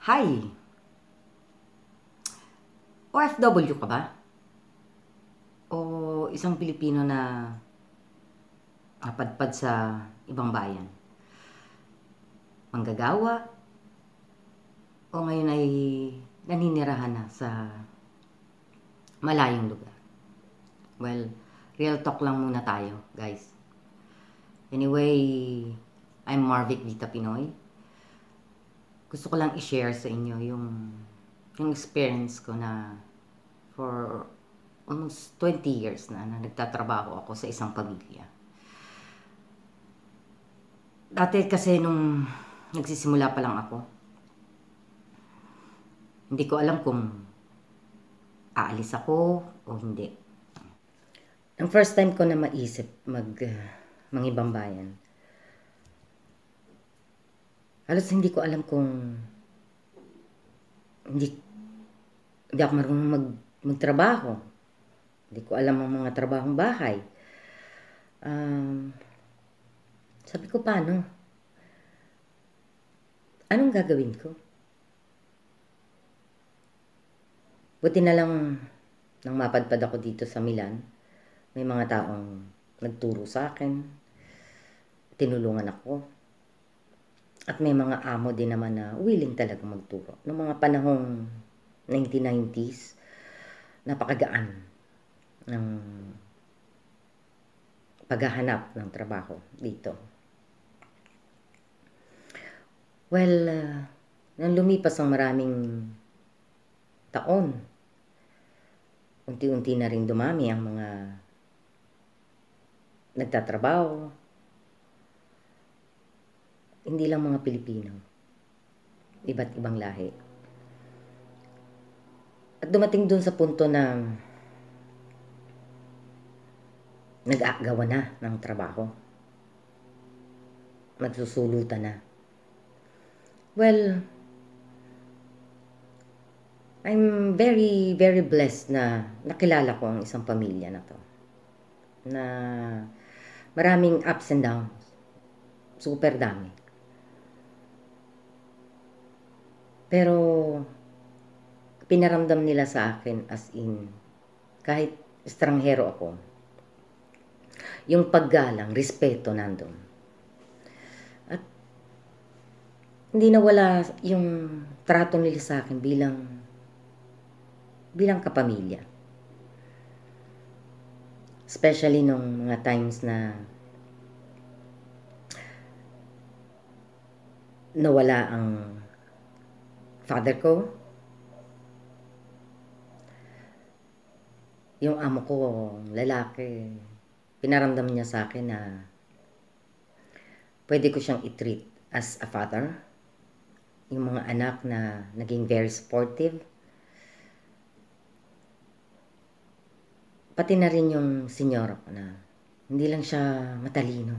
Hi! OFW ka ba? O isang Pilipino na napadpad sa ibang bayan? Manggagawa? O ngayon ay naninirahan na sa malayong lugar? Well, real talk lang muna tayo, guys. Anyway, I'm Marvic Vita Pinoy. Gusto ko lang i-share sa inyo yung experience ko na for almost 20 years na nagtatrabaho ako sa isang pamilya. Dati kasi nung nagsisimula pa lang ako, hindi ko alam kung aalis ako o hindi. Ang first time ko na maisip mangibang bayan, halos hindi ko alam kung hindi, hindi ako marunong magtrabaho. Hindi ko alam ang mga trabahong bahay. Sabi ko, paano? Anong gagawin ko? Buti na lang nang mapadpad ako dito sa Milan, may mga taong nagturo sa akin, tinulungan ako, at may mga amo din naman na willing talaga magturo. Noong mga panahong 1990s, napakagaan ng paghahanap ng trabaho dito. Well, nang lumipas ang maraming taon, unti-unti na rin dumami ang mga nagtatrabaho. Hindi lang mga Pilipino, iba't ibang lahi. At dumating dun sa punto na nag-aagawan na ng trabaho. Nagsusulutan na. Well, I'm very, very blessed na nakilala ko ang isang pamilya na to. Na maraming ups and downs. Super dami. Pero pinaramdam nila sa akin as in, kahit estranghero ako, yung paggalang, respeto nandun. At hindi nawala yung trato nila sa akin bilang kapamilya. Especially nung mga times na nawala ang father ko, yung amo ko, lalaki, pinaramdam niya sa akin na pwede ko siyang i-treat as a father. Yung mga anak na naging very supportive. Pati na rin yung senyora ko na hindi lang siya matalino.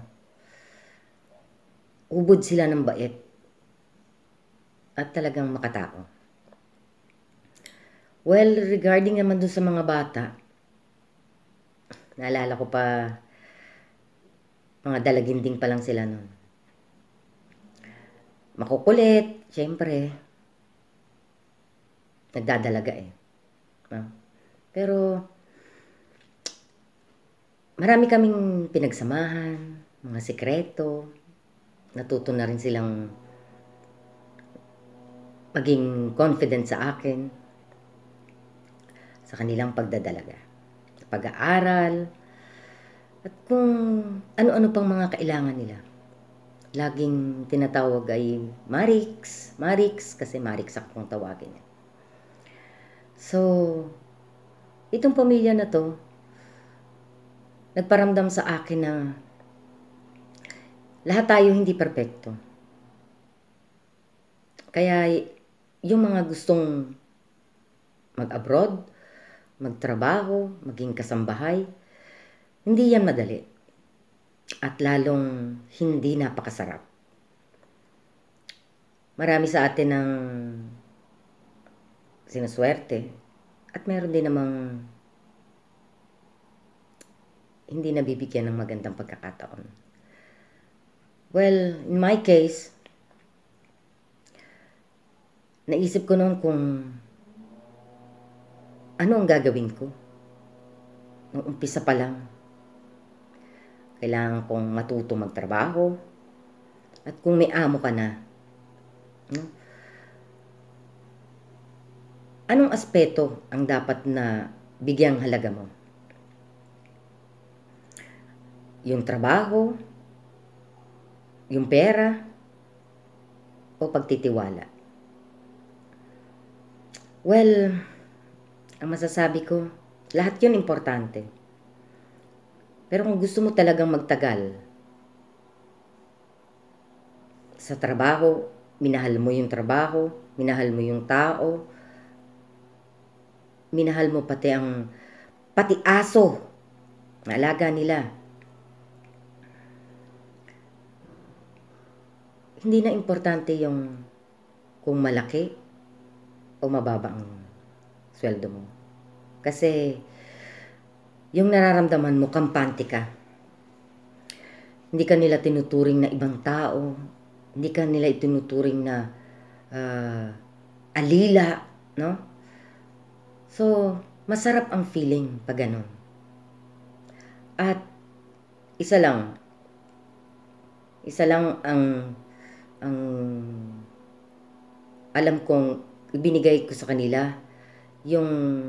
Ubod sila ng bait at talagang makatao. Well, regarding naman dun sa mga bata, naalala ko pa, mga dalaginding pa lang sila nun. Makukulit, syempre. Nagdadalaga eh. Pero, marami kaming pinagsamahan, mga sikreto. Natuto na rin silang maging confident sa akin, sa kanilang pagdadalaga, pag-aaral, at kung ano-ano pang mga kailangan nila. Laging tinatawag ay Marix, Marix, kasi Marix akong tawagin. So, itong pamilya na to, nagparamdam sa akin na lahat tayo hindi perpekto. Kaya yung mga gustong mag-abroad, magtrabaho, maging kasambahay, hindi yan madali. At lalong hindi napakasarap. Marami sa atin ang sinuswerte at meron din namang hindi nabibigyan ng magandang pagkakataon. Well, in my case, naisip ko noon kung ano ang gagawin ko. Nung umpisa pa lang, kailangan kong matuto magtrabaho. At kung may amo ka na, no? Anong aspeto ang dapat na bigyang halaga mo? Yung trabaho, yung pera, o pagtitiwala? Well, ang masasabi ko, lahat yun importante. Pero kung gusto mo talagang magtagal sa trabaho, minahal mo yung trabaho, minahal mo yung tao, minahal mo pati aso na alaga nila. Hindi na importante yung kung malaki o mababa ang sweldo mo. Kasi yung nararamdaman mo, kampante ka. Hindi ka nila tinuturing na ibang tao. Hindi ka nila itinuturing na alila, no? So, masarap ang feeling pag ganun. At isa lang ang alam kong ibinigay ko sa kanila, yung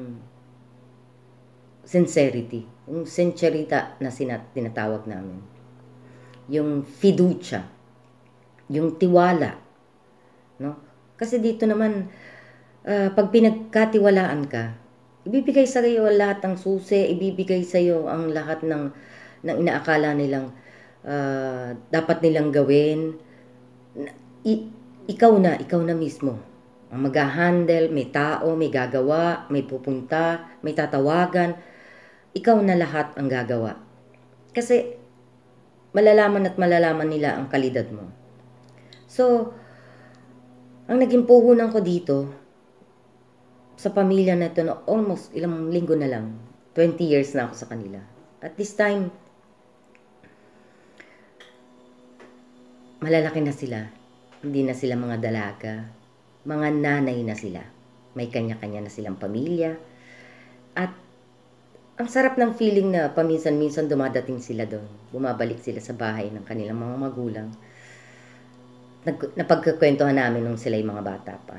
sincerity, yung sincerita na tinatawag namin, yung fiducia, yung tiwala, no? Kasi dito naman, pag pinagkatiwalaan ka, ibibigay sa iyo lahat ng susi, ibibigay sa iyo ang lahat ng inaakala nilang dapat nilang gawin. Ikaw na mismo ang mag-handle, may tao, may gagawa, may pupunta, may tatawagan. Ikaw na lahat ang gagawa. Kasi malalaman at malalaman nila ang kalidad mo. So, ang naging puhunan ko dito sa pamilya na ito, no, almost ilang linggo na lang, 20 years na ako sa kanila. At this time, malalaki na sila. Hindi na sila mga dalaga. Mga nanay na sila. May kanya-kanya na silang pamilya. At ang sarap ng feeling na paminsan-minsan dumadating sila doon. Bumabalik sila sa bahay ng kanilang mga magulang. Napagkakwentuhan namin nung sila yung mga bata pa.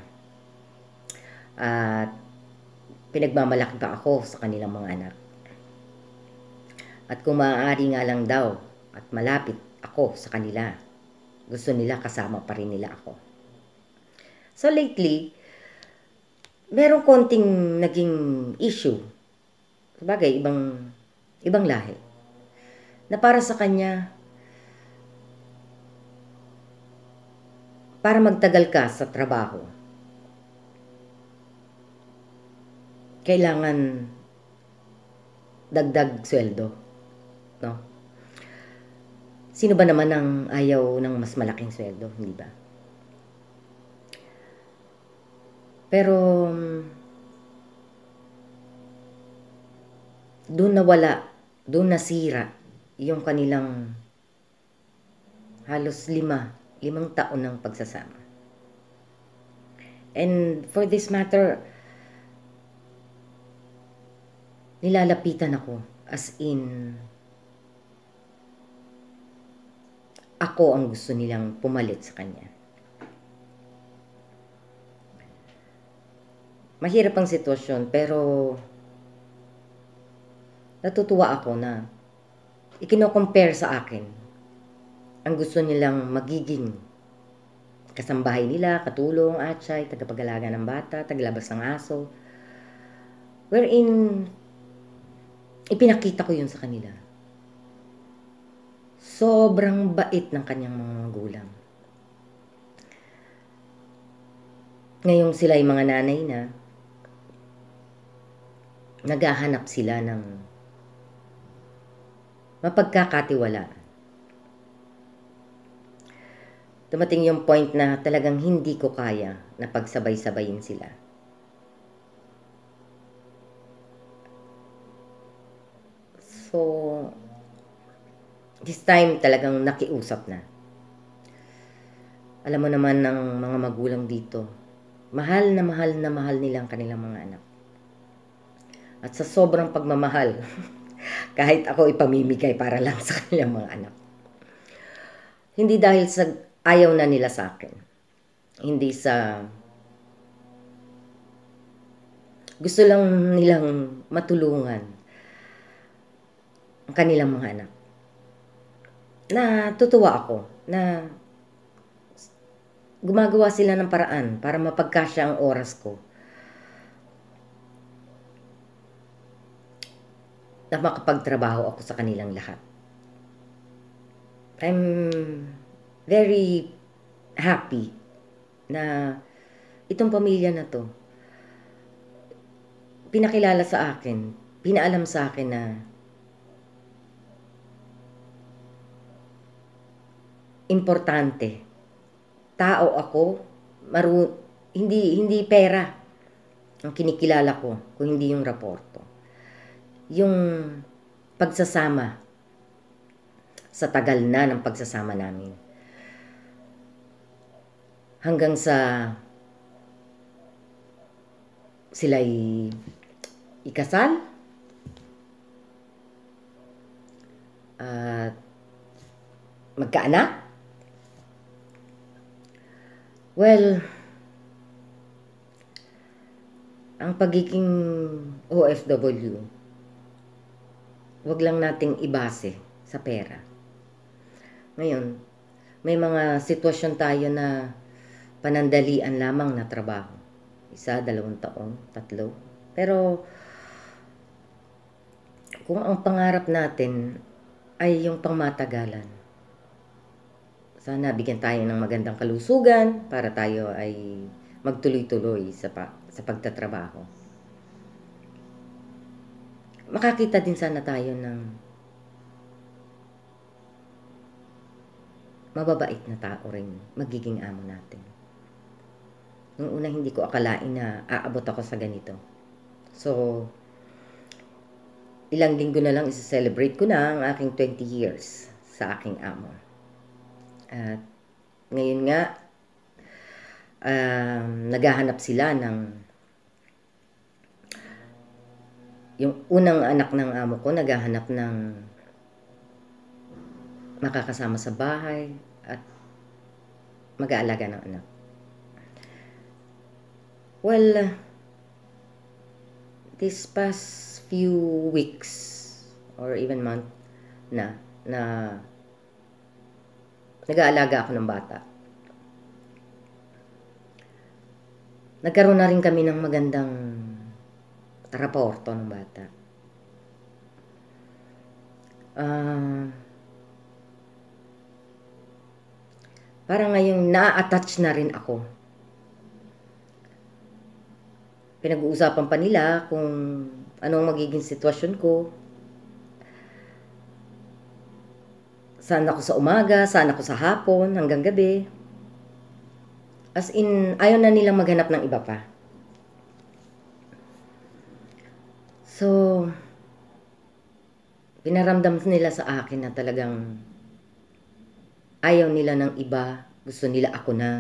At pinagmamalaki pa ako sa kanilang mga anak. At kung maaari nga lang daw at malapit ako sa kanila, gusto nila kasama pa rin nila ako. So lately, merong konting naging issue. Sabagay, ibang lahi. Na para sa kanya, para magtagal ka sa trabaho, kailangan dagdag sweldo, no? Sino ba naman ang ayaw ng mas malaking sweldo, hindi ba? Pero doon doon nasira yung kanilang halos limang taon ng pagsasama. And for this matter, nilalapitan ako, as in, ako ang gusto nilang pumalit sa kanya. Mahirap ang sitwasyon, pero natutuwa ako na ikino-compare sa akin ang gusto nilang magiging kasambahay nila, katulong, atsay, tagapag-alaga ng bata, taglabas ng aso. Wherein, ipinakita ko yun sa kanila. Sobrang bait ng kanyang mga magulang. Ngayong sila ay mga nanay na, naghahanap sila ng mapagkakatiwalaan. Dumating yung point na talagang hindi ko kaya na pagsabay-sabayin sila. So, this time talagang nakiusap na. Alam mo naman ng mga magulang dito, mahal na mahal na mahal nila ang kanilang mga anak. At sa sobrang pagmamahal, kahit ako ipamimigay para lang sa kanilang mga anak. Hindi dahil sa ayaw na nila sa akin. Hindi sa gusto lang nilang matulungan ang kanilang mga anak. Natutuwa ako na gumagawa sila ng paraan para mapagkasya ang oras ko na makapagtrabaho ako sa kanilang lahat. I'm very happy na itong pamilya na to pinakilala sa akin, pinaalam sa akin na importante. Tao ako, hindi pera ang kinikilala ko kung hindi yung raporto. Yung pagsasama sa tagal na ng pagsasama namin. Hanggang sa sila'y ikasal at magkaanak. Well, ang pagiging OFW, wag lang nating ibase sa pera. Ngayon, may mga sitwasyon tayo na panandalian lamang na trabaho. 1, 2 taon, 3. Pero, kung ang pangarap natin ay yung pangmatagalan, sana bigyan tayo ng magandang kalusugan para tayo ay magtuloy-tuloy sa pagtatrabaho. Makakita din sana tayo ng mababait na tao rin magiging amo natin. Nung una hindi ko akalain na aabot ako sa ganito. So, ilang linggo na lang isa-celebrate ko na ang aking 20 years sa aking amo. At ngayon nga, naghahanap sila ng yung unang anak ng amo ko, naghahanap ng makakasama sa bahay at mag-aalaga ng anak. Well, this past few weeks or even month na nag-aalaga ako ng bata. Nagkaroon na rin kami ng magandang raporto ng bata. Parang ngayong na-attach na rin ako. Pinag-uusapan pa nila kung anong magiging sitwasyon ko. Saan ako sa umaga, saan ako sa hapon, hanggang gabi. As in, ayaw na nilang maghanap ng iba pa. So, pinaramdam nila sa akin na talagang ayaw nila ng iba, gusto nila ako na.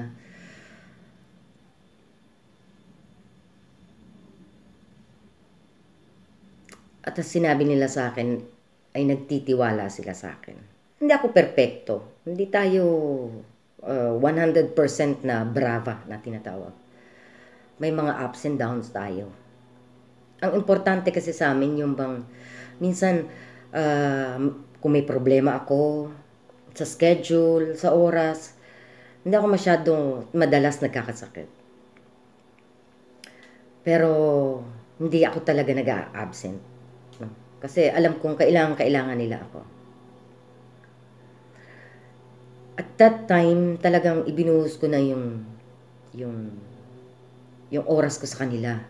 At sinabi nila sa akin, ay nagtitiwala sila sa akin. Hindi ako perpekto. Hindi tayo 100% na brava na tinatawag. May mga ups and downs tayo. Ang importante kasi sa amin yung bang, minsan, kung may problema ako sa schedule, sa oras, hindi ako masyadong madalas nagkakasakit. Pero, hindi ako talaga nag-a-absent. Kasi alam kong kailangan nila ako. At that time, talagang ibinuhos ko na yung oras ko sa kanila.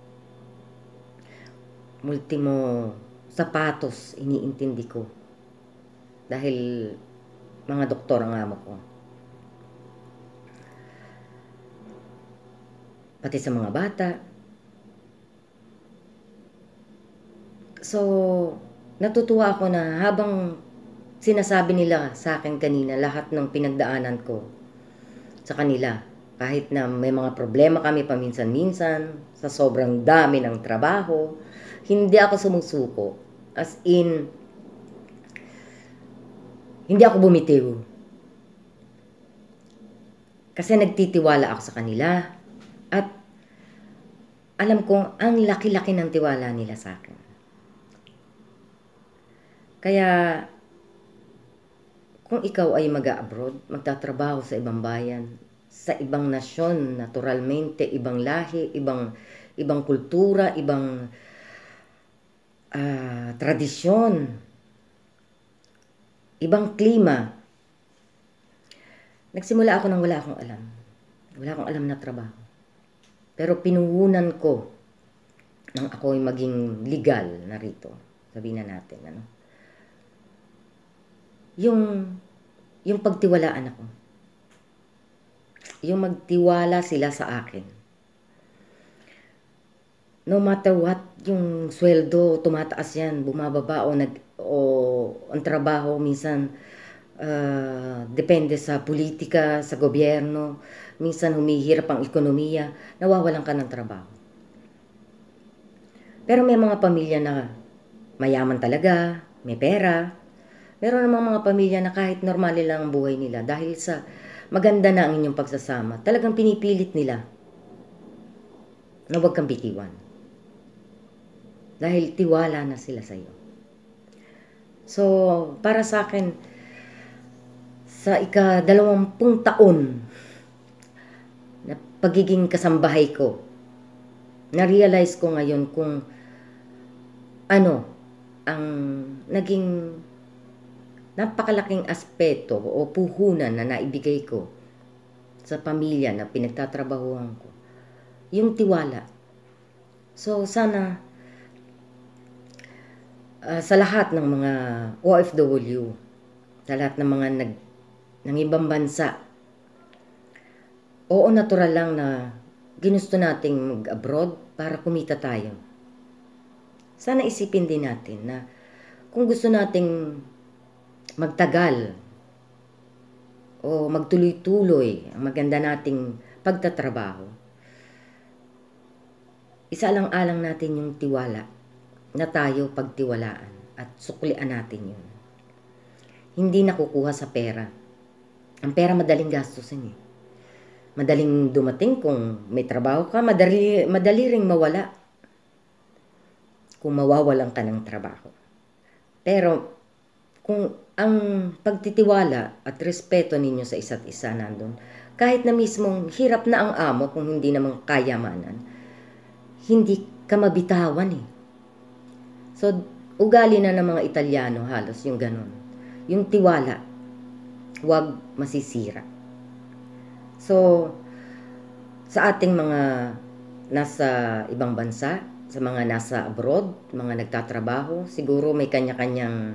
Ultimo, sapatos, iniintindi ko. Dahil mga doktor ang amo ko. Pati sa mga bata. So, natutuwa ako na habang sinasabi nila sa akin kanina lahat ng pinagdaanan ko sa kanila, Kahit na may mga problema kami paminsan-minsan, sa sobrang dami ng trabaho, hindi ako sumusuko. As in, hindi ako bumitiw. Kasi nagtitiwala ako sa kanila. At alam kong ang laki-laki ng tiwala nila sa akin. Kaya, kung ikaw ay mag-abroad, magtatrabaho sa ibang bayan, sa ibang nasyon, naturalmente, ibang lahi, ibang kultura, ibang tradisyon, ibang klima. Nagsimula ako nang wala akong alam. Wala akong alam na trabaho. Pero pinuhunan ko nang ako ay maging legal na rito. Sabihin na natin, ano? Yung pagtiwalaan ako. Yung magtiwala sila sa akin. No matter what, yung sweldo, tumataas yan, bumababa o ang trabaho minsan depende sa politika, sa gobyerno, minsan humihirap ang ekonomiya, nawawalan ka ng trabaho. Pero may mga pamilya na mayaman talaga, may pera. Meron namang mga pamilya na kahit normal lang ang buhay nila dahil sa maganda na ang inyong pagsasama, talagang pinipilit nila na huwag kang bitiwan. Dahil tiwala na sila sa iyo. So, para sa akin, sa ika-20 taon na pagiging kasambahay ko, na-realize ko ngayon kung ano ang naging napakalaking aspeto o puhunan na naibigay ko sa pamilya na pinagtatrabahuhan ko. Yung tiwala. So, sana sa lahat ng mga OFW, sa lahat ng mga ng ibang bansa, oo, natural lang na ginusto nating mag-abroad para kumita tayo. Sana isipin din natin na kung gusto nating magtagal o magtuloy-tuloy ang maganda nating pagtatrabaho, isa-alang-alang natin yung tiwala na tayo pagtiwalaan at suklian natin yun. Hindi nakukuha sa pera. Ang pera madaling gastusin eh. Madaling dumating kung may trabaho ka, madali ring mawala kung mawawalan ka ng trabaho. Pero kung ang pagtitiwala at respeto ninyo sa isa't isa nandun, kahit na mismong hirap na ang amo kung hindi naman kayamanan, hindi ka mabitawan eh. So, ugali na ng mga Italyano halos yung ganun. Yung tiwala, huwag masisira. So, sa ating mga nasa ibang bansa, sa mga nasa abroad, mga nagtatrabaho, siguro may kanya-kanyang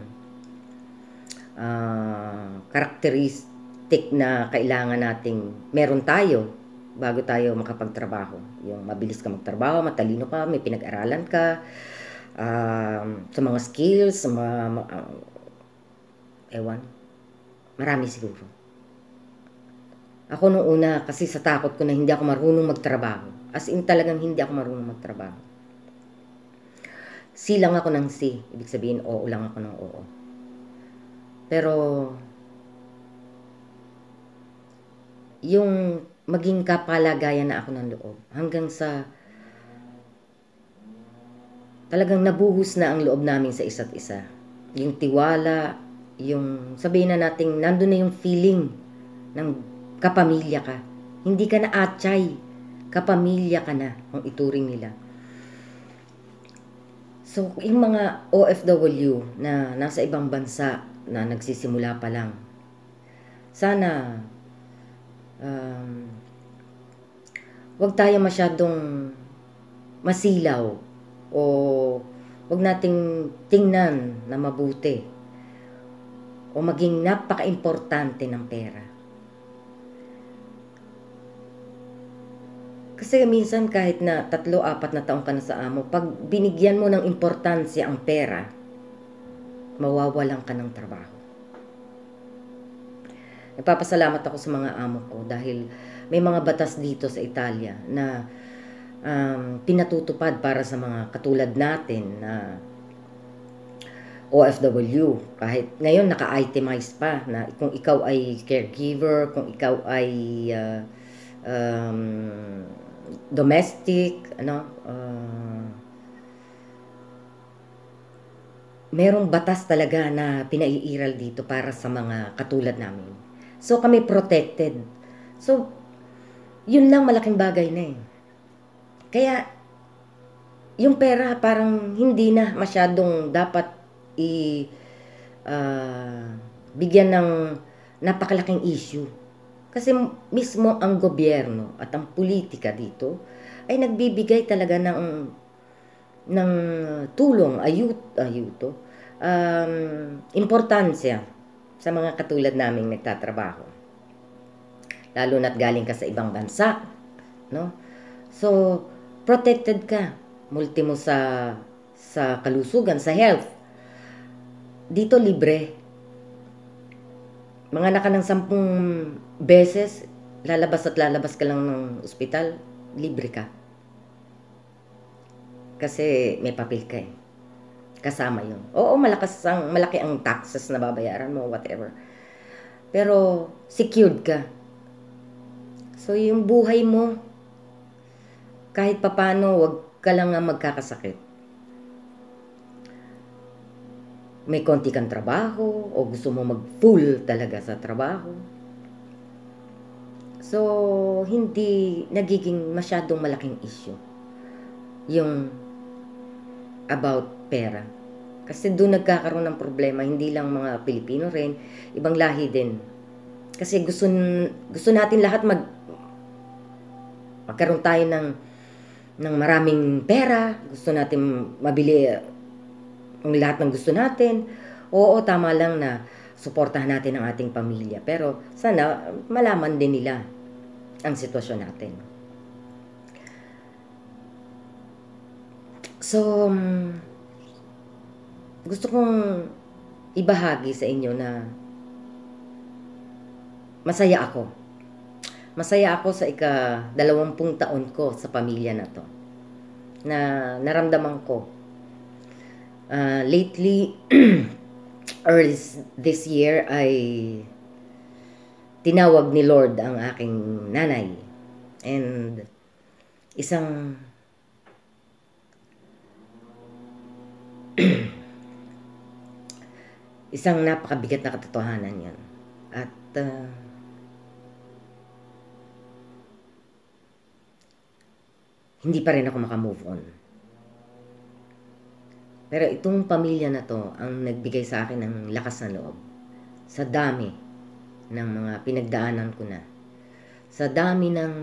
karakteristik na kailangan nating meron tayo bago tayo makapagtrabaho. Yung mabilis ka magtrabaho, matalino ka, may pinag-aralan ka, sa mga skills, sa mga ewan, marami siguro. Ako nung una, kasi sa takot ko na hindi ako marunong magtrabaho. As in talagang hindi ako marunong magtrabaho. Si lang ako ng si. Ibig sabihin, oo lang ako ng oo. Pero, yung maging kapalagayan na ako ng loob, hanggang sa talagang nabuhos na ang loob namin sa isa't isa. Yung tiwala, yung sabihin na natin, nandun na yung feeling ng kapamilya ka. Hindi ka na atchay, kapamilya ka na, kung ituring nila. So, yung mga OFW na nasa ibang bansa na nagsisimula pa lang, sana wag tayo masyadong masilaw o wag nating tingnan na mabuti o maging napaka-importante ng pera. Kasi minsan kahit na 3-4 na taon ka na sa amo, pag binigyan mo ng importansya ang pera, mawawalan ka ng trabaho. Nagpapasalamat ako sa mga amo ko dahil may mga batas dito sa Italia na pinatutupad para sa mga katulad natin na OFW. Kahit ngayon naka-itemize pa na kung ikaw ay caregiver, kung ikaw ay domestic, merong batas talaga na pinaiiral dito para sa mga katulad namin. So kami protected. So yun lang, malaking bagay na eh. Kaya yung pera parang hindi na masyadong dapat bigyan ng napakalaking issue. Kasi mismo ang gobyerno at ang politika dito ay nagbibigay talaga ng tulong, ayuto, importansya sa mga katulad naming nagtatrabaho. Lalo na't galing ka sa ibang bansa, no? So, protected ka. Multimo sa kalusugan, sa health. Dito libre. Mga naka ng 10 beses, lalabas ka lang ng ospital, libre ka. Kasi may papel ka eh. Kasama yun. Oo, malaki ang taxes na babayaran mo, whatever. Pero, secured ka. So, yung buhay mo, kahit papano, wag ka lang nga magkakasakit. May konti kang trabaho, o gusto mo mag-full talaga sa trabaho. So, hindi nagiging masyadong malaking issue yung about pera. Kasi doon nagkakaroon ng problema, hindi lang mga Pilipino rin, ibang lahi din. Kasi gusto natin lahat magkaroon tayo ng maraming pera, gusto natin mabili ang lahat ng gusto natin. Oo, tama lang na suportahan natin ang ating pamilya, pero sana malaman din nila ang sitwasyon natin. So, gusto kong ibahagi sa inyo na masaya ako. Masaya ako sa ika-20 taon ko sa pamilya na to. Na naramdaman ko. Lately, early this year, ay tinawag ni Lord ang aking nanay. And isang napakabigat na katotohanan yan. At hindi pa rin ako makamove on. Pero itong pamilya na to ang nagbigay sa akin ng lakas na loob. Sa dami ng mga pinagdaanan ko na. Sa dami ng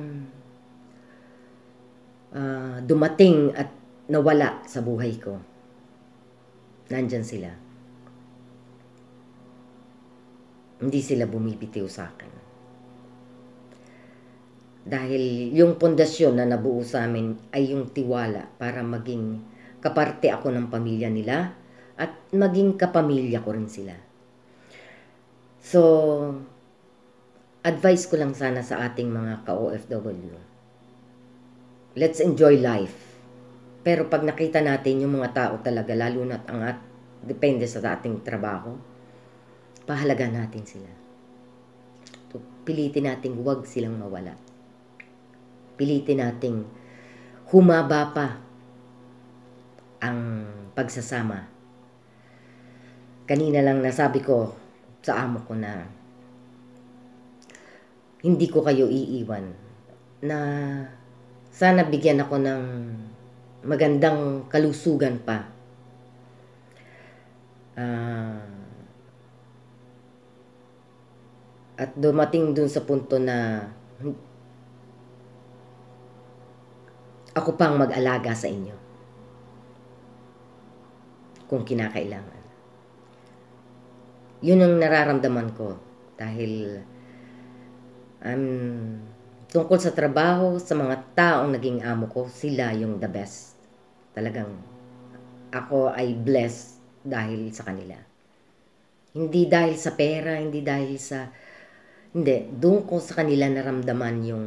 dumating at nawala sa buhay ko. Nandyan sila. Hindi sila bumibitiw sa akin. Dahil yung pundasyon na nabuo sa amin ay yung tiwala para maging kaparte ako ng pamilya nila at maging kapamilya ko rin sila. So, advice ko lang sana sa ating mga ka-OFW. Let's enjoy life. Pero pag nakita natin yung mga tao talaga, lalo na't depende sa ating trabaho, pahalaga natin sila. So, pilitin natin huwag silang mawala. Pilitin nating humaba pa ang pagsasama. Kanina lang nasabi ko sa amo ko na hindi ko kayo iiwan. Na sana bigyan ako ng magandang kalusugan pa. At dumating dun sa punto na ako pang mag-alaga sa inyo kung kinakailangan. Yun ang nararamdaman ko dahil tungkol sa trabaho, sa mga taong naging amo ko, sila yung the best. Talagang ako ay blessed dahil sa kanila. Hindi dahil sa pera, hindi dahil sa Hindi, doon ko sa kanila naramdaman yung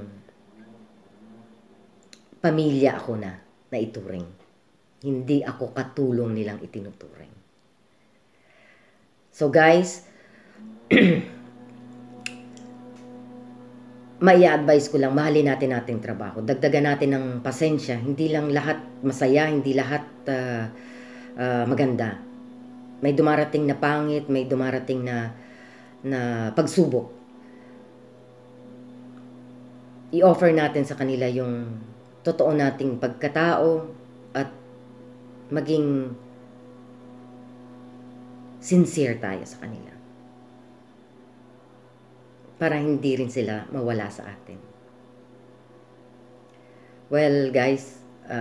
pamilya ako na ituring. Hindi ako katulong nilang itinuturing. So guys, mai-advise ko lang, mahalin natin ating trabaho. Dagdagan natin ng pasensya. Hindi lang lahat masaya, hindi lahat maganda. May dumarating na pangit, may dumarating na pagsubok. I-offer natin sa kanila yung totoo nating pagkatao at maging sincere tayo sa kanila. Para hindi rin sila mawala sa atin. Well, guys,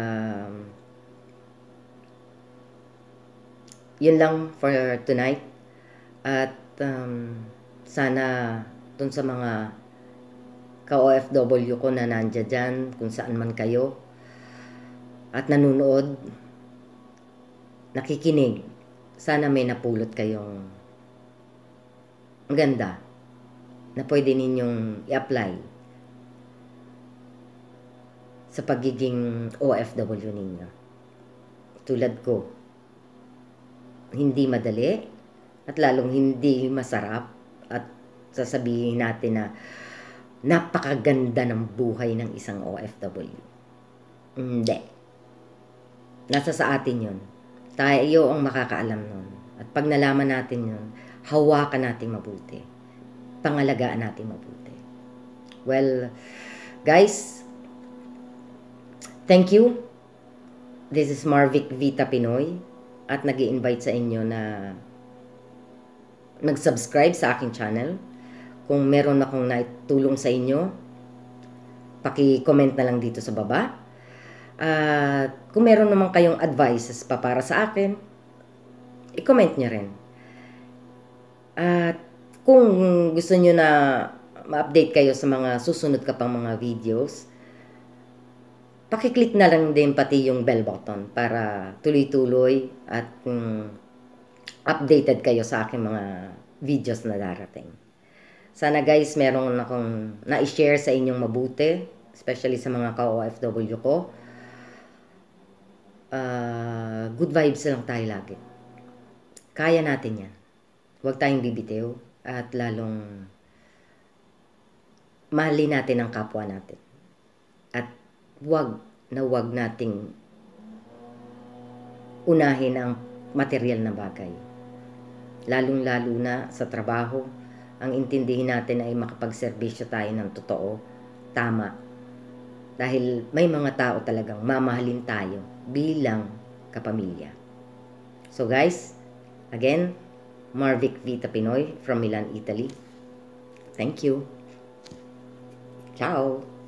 yun lang for tonight. At sana dun sa mga ka-OFW ko na nandiyan dyan, kung saan man kayo, at nanunood, nakikinig, sana may napulot kayong maganda na pwede ninyong i-apply sa pagiging OFW ninyo. Tulad ko, hindi madali at lalong hindi masarap at sasabihin natin na napakaganda ng buhay ng isang OFW. Hindi. Nasa sa atin yun. Tayo ang makakaalam nun. At pag nalaman natin yun, hawakan natin mabuti. Pangalagaan natin mabuti. Well, guys, thank you. This is Marvic Vita Pinoy at nag-i-invite sa inyo na mag-subscribe sa aking channel. Kung meron akong naitulong sa inyo, paki-comment na lang dito sa baba. At kung meron naman kayong advices pa para sa akin, i-comment nyo rin. At kung gusto nyo na ma-update kayo sa mga susunod ka pang mga videos, pakiclick na lang din pati yung bell button para tuloy-tuloy at updated kayo sa aking mga videos na darating. Sana guys, meron akong na-share sa inyong mabuti, especially sa mga ka-OFW ko. Good vibes lang tayo lagi. Kaya natin yan. Huwag tayong bibitiw at lalong mahalin natin ang kapwa natin. At huwag nating unahin ang material na bagay. Lalong-lalo na sa trabaho, ang intindihin natin ay makapagserbisyo tayo ng totoo, tama. Dahil may mga tao talagang mamahalin tayo bilang kapamilya. So guys, again, Marvic Vita Pinoy from Milan, Italy. Thank you. Ciao.